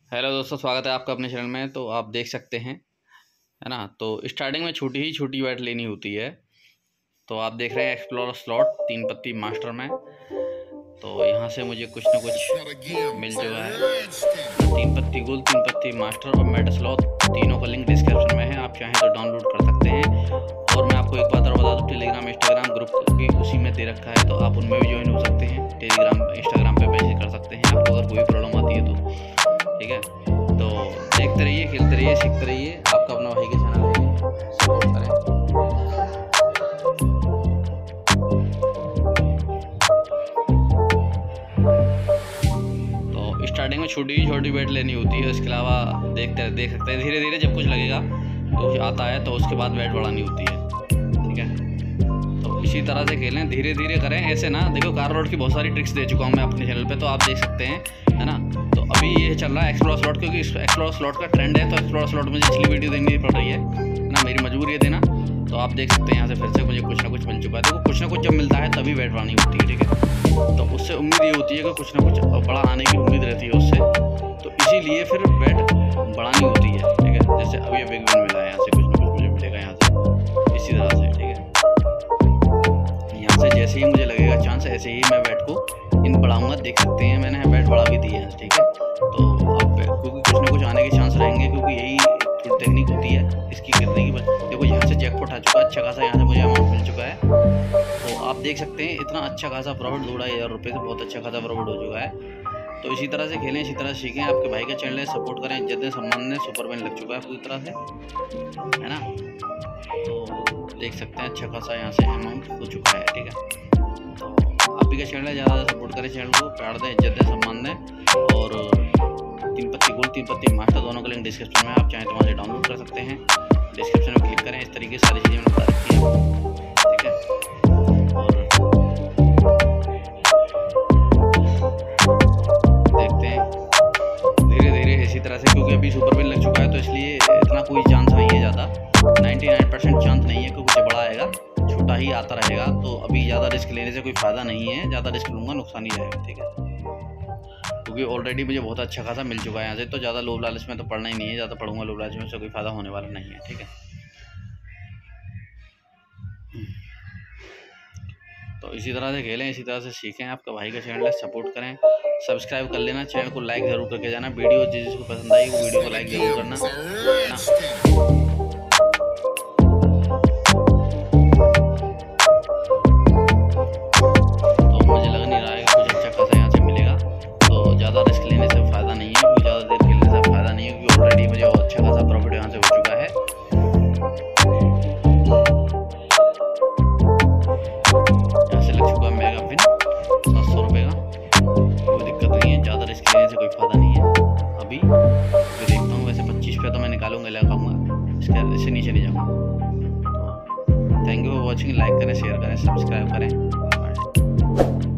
Hello दोस्तों, स्वागत है आपका अपने चैनल में। तो आप देख सकते हैं, है ना। तो स्टार्टिंग में छोटी ही छोटी बैट लेनी होती है। तो आप देख रहे हैं एक्सप्लोरर स्लॉट 3 पत्ती मास्टर में। तो यहाँ से मुझे कुछ ना कुछ मिल चुका है। 3 पत्ती गोल, 3 पत्ती मास्टर और मेटा स्लॉट, तीनों का लिंक डिस्क्रिप्शन में है। आप चाहें तो डाउनलोड कर सकते हैं। और मैं आपको एक बात और बता दूँ, टेलीग्राम इंस्टाग्राम ग्रुप भी उसी में दे रखा है, तो आप उनमें भी ज्वाइन हो सकते हैं। टेलीग्राम इंस्टाग्राम पे मैसेज कर सकते हैं आपको अगर कोई प्रॉब्लम आती है तो, ठीक है। तो देखते रहिए, खेलते रहिए, सीखते रहिए। आपका अपना भाई के चैनल है, सपोर्ट करें। तो स्टार्टिंग में छोटी छोटी बैट लेनी होती है। उसके अलावा देख सकते हैं, धीरे धीरे जब कुछ लगेगा तो आता है तो उसके बाद बैट बढ़ानी होती है, ठीक है। तो इसी तरह से खेलें, धीरे धीरे करें। ऐसे ना देखो, कार रोड की बहुत सारी ट्रिक्स दे चुका हूँ मैं अपने चैनल पे, तो आप देख सकते हैं, है ना। तो अभी ये चल रहा है एक्सप्लोर स्लॉट, क्योंकि एक्सप्लोर स्लॉट का ट्रेंड है। तो एक्सप्लोर स्लॉट मुझे इसलिए वीडियो देनी पड़ रही है ना, मेरी मजबूरी है देना। तो आप देख सकते हैं यहाँ से फिर से मुझे कुछ ना कुछ मिल चुका है। देखो, कुछ ना कुछ जब मिलता है तभी बैट बढ़ानी होती है, ठीक है। तो उससे उम्मीद ये होती है कि कुछ ना कुछ बड़ा आने की उम्मीद रहती है उससे, तो इसीलिए फिर बैट बढ़ानी होती है, ठीक है। जैसे अभी बिग विन मिला है, यहाँ से कुछ ना कुछ मुझे मिलेगा यहाँ से, इसी तरह से, ठीक है। यहाँ से जैसे ही मुझे लगेगा चांस, ऐसे ही मैं बैट को इन बढ़ाऊंगा। देख सकते हैं मैंने बैट बढ़ा भी दी है, ठीक है। तो अब क्योंकि कुछ ना कुछ आने के चांस रहेंगे, क्योंकि यही थोड़ी टेक्निक होती है इसकी गिरने की। देखो यहाँ से जैकपॉट आ चुका है, अच्छा खासा यहाँ से मुझे अमाउंट मिल चुका है। तो आप देख सकते हैं इतना अच्छा खासा प्रॉफिट, 2,500 रुपये से बहुत अच्छा खासा प्रॉफिट हो चुका है। तो इसी तरह से खेलें, इसी तरह से सीखें। आपके भाई का चैनल है, सपोर्ट करें। इज्जत दें, सम्मान दें। सुपर विन लग चुका है पूरी तरह से, है ना। तो देख सकते हैं अच्छा खासा यहाँ से अमाउंट हो चुका है, ठीक है। तो आप ही का चैनल है, ज़्यादा सपोर्ट करें चैनल को, प्यार दें, इज्जत दें, सम्मान दें। और 3 पत्ती गोल्ड, 3 पत्ती मास्टर, दोनों का लिंक डिस्क्रिप्शन में, आप चाहें तो वहाँ से डाउनलोड कर सकते हैं। डिस्क्रिप्शन में क्लिक करें। इस तरीके से सारी चीज़ें मैंने बता रखी हैं, ठीक है। और देखते हैं धीरे धीरे इसी तरह से, क्योंकि अभी सुपर विन लग चुका है तो इसलिए इतना कोई चांस नहीं है ज़्यादा। 99% चांस नहीं है कि कुछ बड़ा आएगा, छोटा ही आता रहेगा। तो अभी ज़्यादा रिस्क लेने से कोई फ़ायदा नहीं है। ज़्यादा रिस्क लूँगा नुकसान ही जाएगा, ठीक है। क्योंकि ऑलरेडी मुझे बहुत अच्छा खासा मिल चुका है यहाँ से, तो ज़्यादा लोभ लालच में तो पढ़ना ही नहीं है। ज़्यादा पढ़ूंगा लोभ लालच में, उससे कोई फ़ायदा होने वाला नहीं है, ठीक है। तो इसी तरह से खेलें, इसी तरह से सीखें। आपका भाई का चैनल है, सपोर्ट करें, सब्सक्राइब कर लेना, चैनल को लाइक ज़रूर करके जाना। वीडियो जिसको पसंद आई वो वीडियो को लाइक ज़रूर करना, है ना। ज़्यादा रिस्क लेने से फ़ायदा नहीं है, क्योंकि ज़्यादा देर खेलने से फ़ायदा नहीं है, क्योंकि ऑलरेडी मुझे अच्छा खासा प्रॉफिट यहाँ से हो चुका है। यहाँ से लग चुका मेगा विन 700 रुपये का। कोई दिक्कत नहीं है, ज़्यादा रिस्क लेने से कोई फ़ायदा नहीं है। अभी देखता हूँ, वैसे 25 पे तो मैं निकालूंगा, लगाऊंगा, इससे नीचे नहीं जाऊँगा। Thank you for watching. Like करें, शेयर करें, सब्सक्राइब करें।